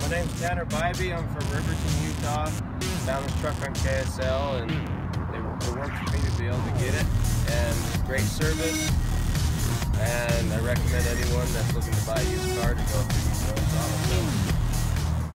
My name's Tanner Bybee. I'm from Riverton, Utah. Found this truck on KSL, and it worked for me to be able to get it. And great service. And I recommend anyone that's looking to buy a used car to go through Munoz Auto Sales.